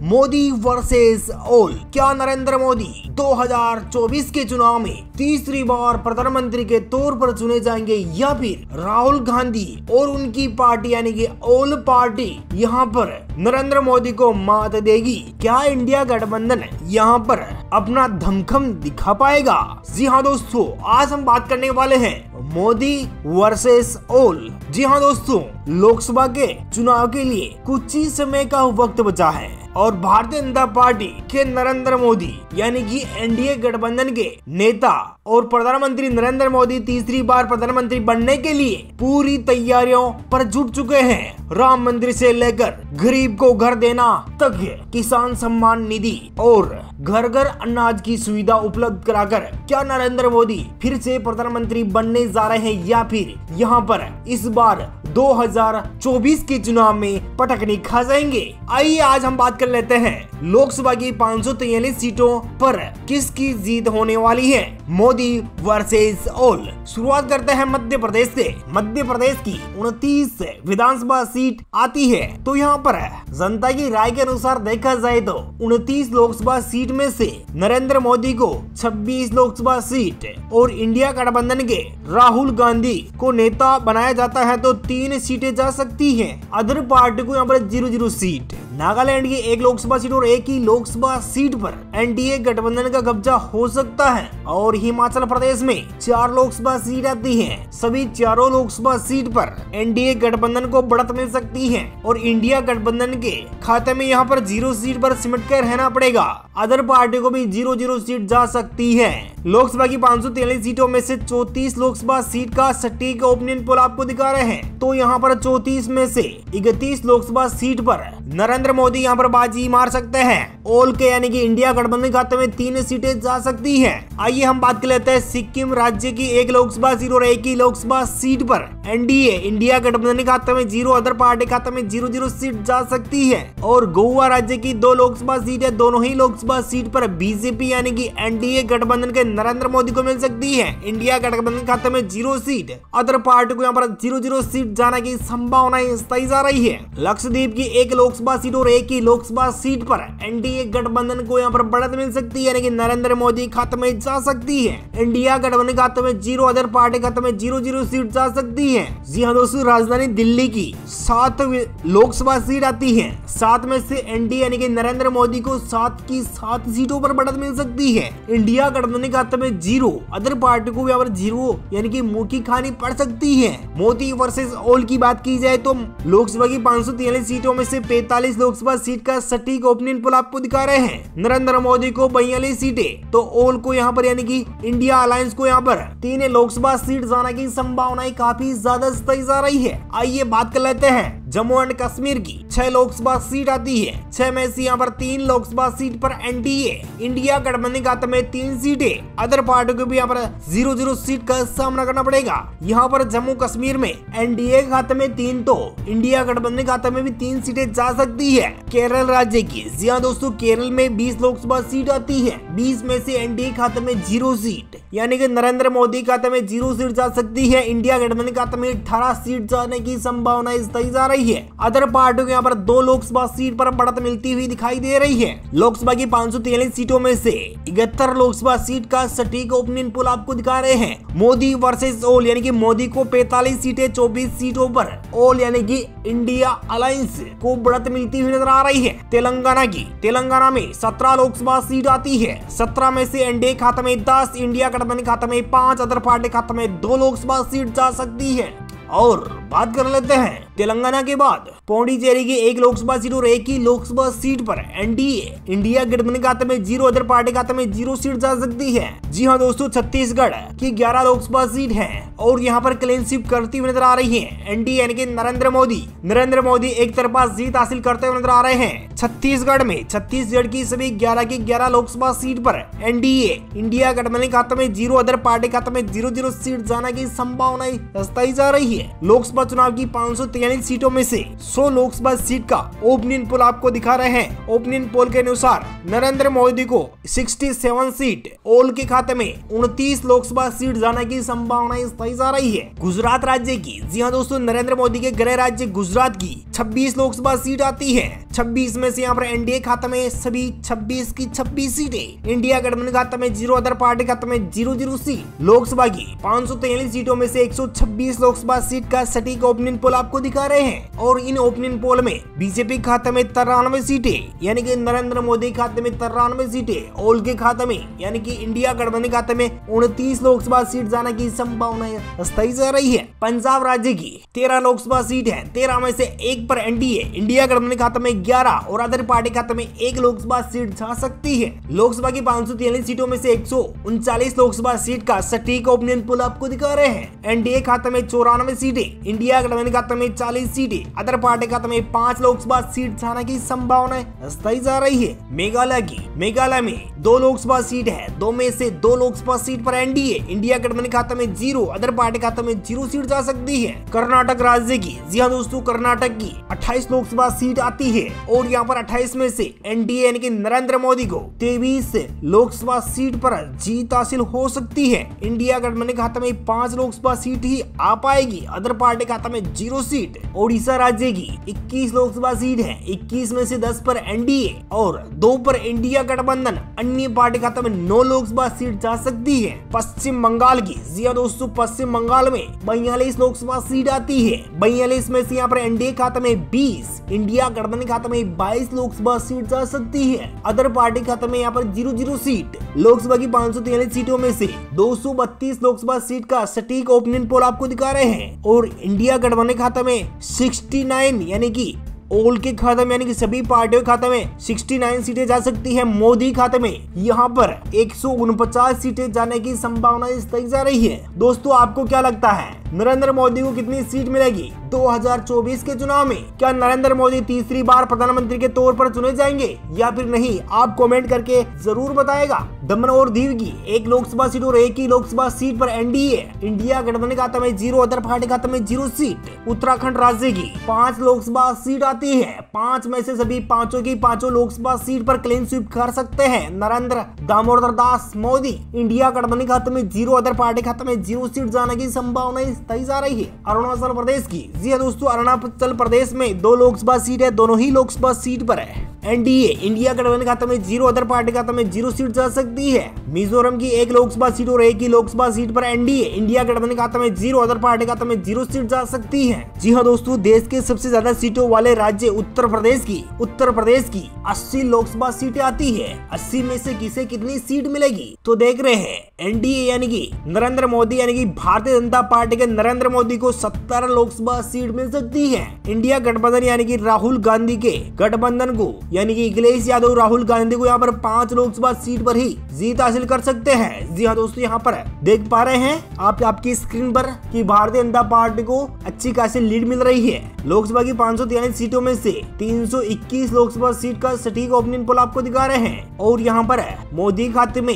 Modi versus ओल। क्या नरेंद्र मोदी 2024 के चुनाव में तीसरी बार प्रधानमंत्री के तौर पर चुने जाएंगे या फिर राहुल गांधी और उनकी पार्टी यानी कि ओल पार्टी यहाँ पर नरेंद्र मोदी को मात देगी? क्या इंडिया गठबंधन यहाँ पर अपना दमखम दिखा पाएगा? जी हाँ दोस्तों, आज हम बात करने वाले हैं मोदी वर्सेस ओल। जी हाँ दोस्तों, लोकसभा के चुनाव के लिए कुछ ही समय का वक्त बचा है और भारतीय जनता पार्टी के नरेंद्र मोदी यानी कि एनडीए गठबंधन के नेता और प्रधानमंत्री नरेंद्र मोदी तीसरी बार प्रधानमंत्री बनने के लिए पूरी तैयारियों पर जुट चुके हैं। राम मंदिर से लेकर गरीब को घर देना तक, किसान सम्मान निधि और घर घर अनाज की सुविधा उपलब्ध कराकर क्या नरेंद्र मोदी फिर से प्रधानमंत्री बनने जा रहे हैं या फिर यहाँ पर इस बार 2024 के चुनाव में पटकनी खा जाएंगे? आइए आज हम बात कर लेते हैं लोकसभा की 543 सीटों पर किसकी जीत होने वाली है, मोदी वर्सेस ओल। शुरुआत करते हैं मध्य प्रदेश से। मध्य प्रदेश की 29 विधानसभा सीट आती है, तो यहाँ पर जनता की राय के अनुसार देखा जाए तो 29 लोकसभा सीट में से नरेंद्र मोदी को 26 लोकसभा सीट और इंडिया गठबंधन के राहुल गांधी को नेता बनाया जाता है तो 3 सीटें जा सकती हैं। अदर पार्टी को यहाँ पर 0-0 सीट। नागालैंड की 1 लोकसभा सीट और 1 ही लोकसभा सीट पर एनडीए गठबंधन का कब्जा हो सकता है और हिमाचल प्रदेश में 4 लोकसभा सीट आती हैं। सभी चारों लोकसभा सीट पर एनडीए गठबंधन को बढ़त मिल सकती है और इंडिया गठबंधन के खाते में यहाँ पर 0 सीट पर सिमट कर रहना पड़ेगा। अदर पार्टी को भी 0-0 सीट जा सकती है। लोकसभा की 543 सीटों में से 34 लोकसभा सीट का सटीक ओपिनियन पोल आपको दिखा रहे हैं, तो यहाँ पर 34 में से 31 लोकसभा सीट पर नरेंद्र मोदी यहाँ पर बाजी मार सकते हैं। ओल के यानी कि इंडिया गठबंधन खाते में 3 सीटें जा सकती हैं। आइए हम बात कर लेते हैं सिक्किम राज्य की 1 लोकसभा सीट और 1 ही लोकसभा सीट पर एनडीए इंडिया गठबंधन खाते में 0, अदर पार्टी खाते में 0-0 सीट जा सकती है। और गोवा राज्य की 2 लोकसभा सीट है, दोनों ही लोकसभा सीट पर बीजेपी यानी कि एनडीए गठबंधन के नरेंद्र मोदी को मिल सकती है। इंडिया गठबंधन खाते में 0 सीट, अदर पार्टी को यहाँ पर 0-0 सीट जाने की संभावना बताई जा रही है। लक्षद्वीप की 1 लोकसभा सीट और 1 ही लोकसभा सीट पर एनडीए गठबंधन को यहाँ पर बढ़त मिल सकती है यानी कि नरेंद्र मोदी खाते में जा सकती है। इंडिया गठबंधन खाते में 0, अदर पार्टी खाते में 0-0 सीट जा सकती है। जी हाँ दोस्तों, राजधानी दिल्ली की 7 लोकसभा सीट आती है। 7 में से एनडीए यानी कि नरेंद्र मोदी को 7 की 7 सीटों पर बढ़त मिल सकती है। इंडिया गठबंधन खाते में 0, अदर पार्टी को यहाँ पर 0 यानी कि मुंह की खानी पड़ सकती है। मोदी वर्सेस ओल की बात की जाए तो लोकसभा की 543 सीटों में से 45 लोकसभा सीट का सटीक ओपिनियन पोल आपको दिखा रहे हैं। नरेंद्र मोदी को 42 सीटें तो ओल को यहाँ पर यानी कि इंडिया अलायंस को यहाँ पर 3 लोकसभा सीट जाने की संभावनाएं काफी ज्यादा बताई जा रही है। आइए बात कर लेते हैं जम्मू एंड कश्मीर की 6 लोकसभा सीट आती है। 6 में से यहाँ पर 3 लोकसभा सीट पर एनडीए इंडिया गठबंधन खाते में 3 सीटें, अदर पार्टी को भी यहाँ पर 0-0 सीट का सामना करना पड़ेगा। यहाँ पर जम्मू कश्मीर में एनडीए खाते में 3 तो इंडिया गठबंधन खाते में भी 3 सीटें जा सकती है। केरल राज्य की, जी हाँ दोस्तों, केरल में 20 लोकसभा सीट आती है। 20 में से एनडीए खाते में 0 सीट यानी कि नरेंद्र मोदी खाते में 0 सीट जा सकती है। इंडिया गठबंधन खाते में 18 सीट जाने की संभावना बताई जा रही है। अदर पार्टियों को यहाँ पर 2 लोकसभा सीट पर बढ़त मिलती हुई दिखाई दे रही है। लोकसभा की 543 सीटों में से 71 लोकसभा सीट का सटीक ओपिनियन पोल आपको दिखा रहे हैं। मोदी वर्सेस ओल यानी कि मोदी को 45 सीटें 24 सीटों पर, ओल यानी कि इंडिया अलायंस को बढ़त मिलती हुई नजर आ रही है। तेलंगाना में 17 लोकसभा सीट आती है। 17 में से एनडीए खाते में 10, इंडिया गठबंधन खाते में 5, अदर पार्टी खाते में 2 लोकसभा सीट जा सकती है। और बात कर लेते हैं तेलंगाना के बाद पौंडीचेरी की 1 लोकसभा सीट और 1 ही लोकसभा सीट पर एनडीए इंडिया गठबंधन खाते में 0, अदर पार्टी खाते में 0 सीट जा सकती है। जी हाँ दोस्तों, छत्तीसगढ़ की 11 लोकसभा सीट है और यहाँ पर क्लीन स्वीप करती हुई नजर आ रही है एनडीए यानी कि नरेंद्र मोदी एक तरफा जीत हासिल करते हुए नजर आ रहे हैं। छत्तीसगढ़ की सभी 11 की 11 लोकसभा सीट पर एनडीए इंडिया गठबंधन खाते में 0, अदर पार्टी खाते में 0-0 सीट जाने की संभावना बताई जा रही है। है। लोकसभा चुनाव की 543 सीटों में से 100 लोकसभा सीट का ओपिनियन पोल आपको दिखा रहे हैं। ओपिनियन पोल के अनुसार नरेंद्र मोदी को 67 सीट, ओल के खाते में 29 लोकसभा सीट जाने की संभावना तय जा रही है। गुजरात राज्य की, जी हाँ दोस्तों, नरेंद्र मोदी के गृह राज्य गुजरात की 26 लोकसभा सीट आती है। 26 में से यहाँ पर एनडीए खाते में सभी 26 की 26 सीटें, इंडिया गठबंधन खाते में 0, अदर पार्टी खाते में 0 सीट। लोकसभा की 543 सीटों में से 126 लोकसभा सीट का सटीक ओपिनियन पोल आपको दिखा रहे हैं। और इन ओपिनियन पोल में बीजेपी खाते में 93 सीटें, यानी कि नरेंद्र मोदी खाते में 93 सीटें, ओल के खाते में यानी कि इंडिया गठबंधन खाते में 29 लोकसभा सीट जाने की संभावना तय जा रही है। पंजाब राज्य की 13 लोकसभा सीट है, 13 में से 1 पर एनडीए, इंडिया गठबंधन खाते में 11 और अदर पार्टी खाते में 1 लोकसभा सीट जा सकती है। लोकसभा की 543 सीटों में से 139 लोकसभा सीट का सटीक ओपिनियन पोल आपको दिखा रहे हैं। एनडीए खाते में 94 सीटें, इंडिया गठबंधन खाते में 40 सीटें, अदर पार्टी खाते में 5 लोकसभा सीट जाने की संभावना तय जा रही है। मेघालय में 2 लोकसभा सीट है, 2 में से 2 लोकसभा सीट पर एनडीए, इंडिया गठबंधन खाते में 0, अदर पार्टी खाते में 0 सीट जा सकती है। कर्नाटक राज्य की, जी हाँ दोस्तों, कर्नाटक की 28 लोकसभा सीट आती है और यहाँ पर 28 में से एनडीए यानी कि नरेंद्र मोदी को 23 लोकसभा सीट पर जीत हासिल हो सकती है। इंडिया गठबंधन खाते में 5 लोकसभा सीट ही आ पाएगी, अदर पार्टी खाते में 0 सीट। ओडिशा राज्य की 21 लोकसभा सीट है, 21 में से 10 पर एनडीए और 2 पर इंडिया गठबंधन, अन्य पार्टी खाते में 9 लोकसभा सीट जा सकती है। पश्चिम बंगाल की, जी हाँ दोस्तों, पश्चिम बंगाल में 42 लोकसभा सीट आती है, 42 में से यहाँ पर एनडीए खाते में 20, इंडिया गठबंधन खाते में 22 लोकसभा सीट जा सकती है, अदर पार्टी खाते में यहाँ पर 0 सीट। लोकसभा की 543 सीटों में से 232 लोकसभा सीट का सटीक ओपिनियन पोल आपको दिखा रहे हैं और इंडिया गठबंधन खाते में 69 यानी कि ओल के खाते में यानी कि सभी पार्टियों के खाते में 69 सीटें जा सकती है। मोदी खाते में यहाँ पर 149 सीटें जाने की संभावना तय जा रही है। दोस्तों, आपको क्या लगता है, नरेंद्र मोदी को कितनी सीट मिलेगी 2024 के चुनाव में? क्या नरेंद्र मोदी तीसरी बार प्रधानमंत्री के तौर पर चुने जाएंगे या फिर नहीं? आप कमेंट करके जरूर बताएगा। दमन और दीव की 1 लोकसभा सीट और 1 ही लोकसभा सीट पर एनडीए, इंडिया गठबंधन खाते में 0, अदर पार्टी खाते में 0 सीट। उत्तराखंड राज्य की 5 लोकसभा सीट आती है, 5 में से सभी 5 की 5 लोकसभा सीट पर क्लीन स्वीप कर सकते हैं नरेंद्र दामोदर दास मोदी। इंडिया गठबंधन खाते में 0, अदर पार्टी खाते में 0 सीट जाने की संभावना तय जा रही है। अरुणाचल प्रदेश की, जी हाँ दोस्तों, अरुणाचल प्रदेश में 2 लोकसभा सीट है, दोनों ही लोकसभा सीट पर है एनडीए, इंडिया गठबंधन खाते में 0, अदर पार्टी खाते में 0 सीट जा सकती है। मिजोरम की 1 लोकसभा सीट और 1 ही लोकसभा सीट पर एनडीए, इंडिया गठबंधन खाते में 0, अदर पार्टी खाते में 0 सीट जा सकती है। जी हाँ दोस्तों, देश के सबसे ज्यादा सीटों वाले राज्य उत्तर प्रदेश की 80 लोकसभा सीटें आती है। 80 में से किसे कितनी सीट मिलेगी? तो देख रहे हैं एनडीए यानी कि नरेंद्र मोदी यानी कि भारतीय जनता पार्टी के नरेंद्र मोदी को 17 लोकसभा सीट मिल सकती है। इंडिया गठबंधन यानी कि राहुल गांधी के गठबंधन को यानी कि अखिलेश यादव राहुल गांधी को यहाँ पर 5 लोकसभा सीट पर ही जीत हासिल कर सकते हैं। जी हाँ दोस्तों, यहाँ पर देख पा रहे हैं आप आपकी स्क्रीन पर कि भारतीय जनता पार्टी को अच्छी खासी लीड मिल रही है। लोकसभा की 543 सीटों में से 321 लोकसभा सीट का सटीक ओपिनियन पोल आपको दिखा रहे हैं और यहाँ पर मोदी खाते में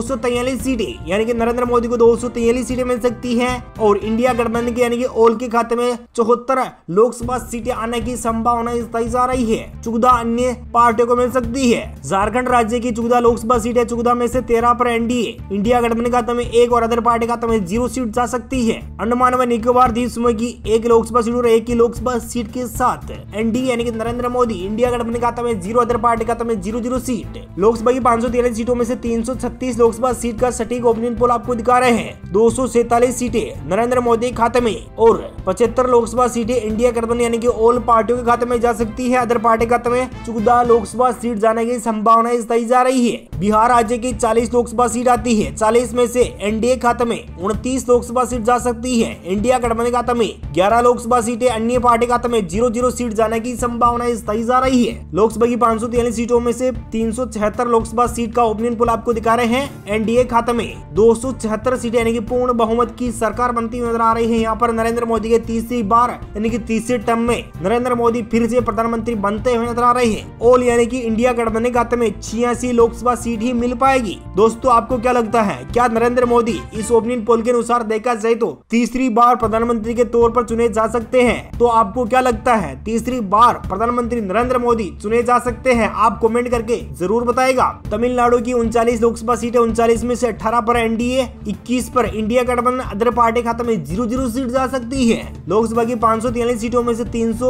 243 सीटें यानी कि नरेंद्र मोदी को 243 सीटें मिल सकती है और इंडिया गठबंधन के यानी कि ओल के खाते में 74 लोकसभा सीटें आने की संभावना तय जा रही है। 14 अन्य पार्टियों को मिल सकती है। झारखंड राज्य की 14 लोकसभा सीट है, 14 में से 13 पर एनडीए, इंडिया गठबंधन खाते में 1 और अदर पार्टी खाते में 0 सीट जा सकती है। अंडमान व निकोबार द्वीप समूह की 1 लोकसभा सीट और 1 ही लोकसभा सीट के साथ एनडीए यानी कि नरेंद्र मोदी, इंडिया गठबंधन खाते में 0, अदर पार्टी खाते में 0 सीट। लोकसभा की 543 सीटों में से 336 लोकसभा सीट का सटीक ओपिनियन पोल आपको दिखा रहे हैं। 247 सीटें नरेंद्र मोदी खाते में और 75 लोकसभा सीटें इंडिया गठबंधन यानी कि ऑल पार्टियों के खाते में जा सकती है। अदर पार्टी खाते में 14 लोकसभा सीट जाने की संभावना तय जा रही है। बिहार राज्य की 40 लोकसभा सीट आती है, 40 में से एनडीए खाते में 29 लोकसभा सीट जा सकती है। इंडिया गठबंधन खाते में 11 लोकसभा सीटें, अन्य पार्टी खाते में 0 सीट जाने की संभावना तय जा रही है। लोकसभा की 543 सीटों में से 376 लोकसभा सीट का ओपिनियन पोल आपको दिखा रहे हैं। एनडीए खाते में में 276 सीटें यानी कि पूर्ण बहुमत की सरकार बनती हुई नजर आ रही है। यहाँ पर नरेंद्र मोदी के तीसरी बार यानी कि तीसरे टर्म में नरेंद्र मोदी फिर से प्रधानमंत्री बनते हुए नजर आ रहे हैं। ऑल यानी कि इंडिया गठबंधन के खाते में 86 लोकसभा सीट ही मिल पाएगी। दोस्तों आपको क्या लगता है, क्या नरेंद्र मोदी इस ओपिनियन पोल के अनुसार देखा जाए तो तीसरी बार प्रधानमंत्री के तौर पर चुने जा सकते हैं? तो आपको क्या लगता है, तीसरी बार प्रधानमंत्री नरेंद्र मोदी चुने जा सकते हैं? आप कमेंट करके जरूर बताएगा। तमिलनाडु की 39 लोकसभा सीटें, 39 में से 18 पर एनडीए, 21 पर इंडिया गठबंधन अदर पार्टी खाते में 0-0 सीट जा सकती है। लोकसभा की 543 सीटों में से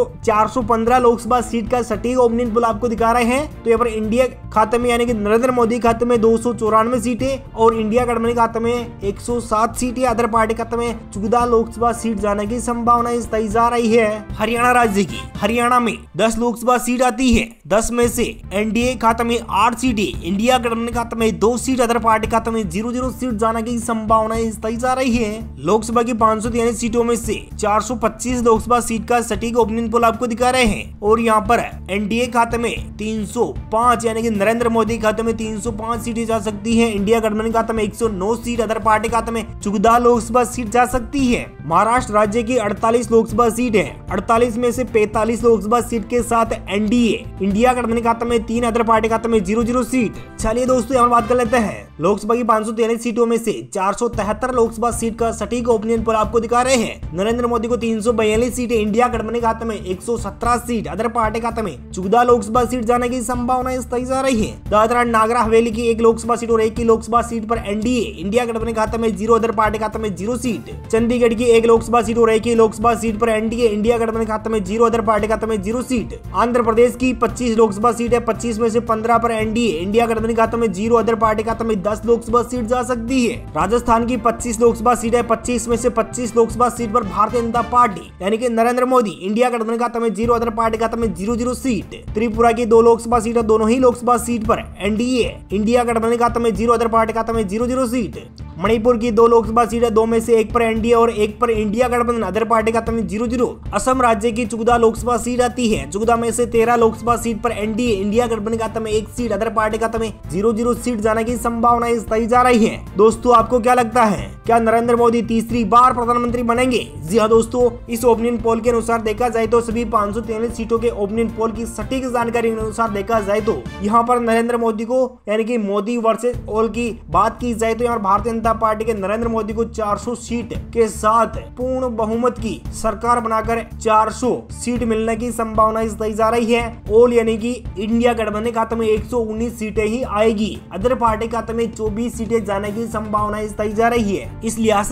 415 लोकसभा सीट का सटीक ओपिनियन पोल आपको दिखा रहे हैं। तो यहाँ पर इंडिया खाते में यानी कि नरेंद्र मोदी खाते में 294 सीटें और इंडिया गठबंधन खाते में 107 सीटें, अदर पार्टी खाते में 14 लोकसभा सीट जाने की संभावना तय जा रही है। हरियाणा राज्य की, हरियाणा में 10 लोकसभा सीट आती है। 10 में से एनडीए खाते में 8 सीटें, इंडिया गठबंधन खाते में 2 सीट, अदर पार्टी खाते में 0-0 सीट जाने की संभावना तय जा रही है। लोकसभा की 543 सीटों में से 425 लोकसभा सीट का सटीक ओपिनियन पोल आपको दिखा रहे हैं और यहाँ पर एनडीए खाते में 305 यानी कि नरेंद्र मोदी खाते में 305 सीटें जा सकती है। इंडिया गठबंधन खाते में 109 सीट, अदर पार्टी खाते में 14 लोकसभा सीट जा सकती है। महाराष्ट्र राज्य की 48 लोकसभा सीट है। 48 में से 45 लोकसभा सीट के साथ एनडीए, इंडिया गठबंधन खाते में 3, अदर पार्टी खाते में 0-0 सीट। चलिए दोस्तों यहाँ बात कर लेते हैं लोकसभा की 543 सीटों में से 473 लोकसभा सीट का सटीक ओपिनियन पोल आपको दिखा रहे हैं। नरेंद्र मोदी को 342 सीटें, इंडिया गठबंधन खाते में 117 सीट, अदर पार्टी खाते में 14 लोकसभा सीट जाने की संभावना तय जा रही है। दादरा एंड नागर हवेली की 1 लोकसभा सीट और 1 की लोकसभा सीट पर एनडीए, इंडिया गठबंधन खाते में 0, अदर पार्टी खाते में 0 सीट। चंडीगढ़ की 1 लोकसभा सीट और 1 की लोकसभा सीट पर एनडीए, इंडिया गठबंधन खाते में 0, अदर पार्टी खाते में 0 सीट। आंध्र प्रदेश की 25 लोकसभा सीट है। 25 में से 15 पर एनडीए, इंडिया गठबंधन खाते में 0, अदर पार्टी खाते में 10 लोकसभा सीट जा सकती है। राजस्थान की 25 लोकसभा सीट है। 25 में से 25 लोकसभा सीट पर भारतीय जनता पार्टी यानी कि नरेंद्र मोदी, इंडिया गठबंधन खाते में 0, अदर पार्टी खाते में 0-0 सीट। त्रिपुरा की 2 लोकसभा सीट है। दोनों ही लोकसभा सीट पर एनडीए, इंडिया गठबंधन खाते में 0, अदर पार्टी खाते में 0-0 सीट। मणिपुर की 2 लोकसभा सीट है। 2 में से 1 पर एनडीए और 1 पर इंडिया गठबंधन, अदर पार्टी खाते में 0-0। असम राज्य की 14 लोकसभा सीट आती है। 14 में से 13 लोकसभा सीट पर एनडीए, इंडिया गठबंधन खाते में 1 सीट, अदर पार्टी खाते में 0-0 सीट जाने की संभावना तय जा रही है। दोस्तों आपको क्या लगता है, क्या नरेंद्र मोदी तीसरी बार प्रधानमंत्री बनेंगे? जी हाँ दोस्तों, इस ओपिनियन पोल के अनुसार देखा जाए तो सभी 543 सीटों के ओपिनियन पोल की सटीक जानकारी के अनुसार देखा जाए तो यहाँ पर नरेंद्र मोदी को यानी कि मोदी वर्सेस ऑल की बात की जाए तो यहाँ भारतीय जनता पार्टी के नरेंद्र मोदी को 400 सीट के साथ पूर्ण बहुमत की सरकार बनाकर 400 सीट मिलने की संभावना तय जा रही है। ऑल यानी कि इंडिया गठबंधन खाते में 119 सीटें ही आएगी, अदर पार्टी खाते में 24 सीटें जाने की संभावना तय जा रही है। इस लिहाज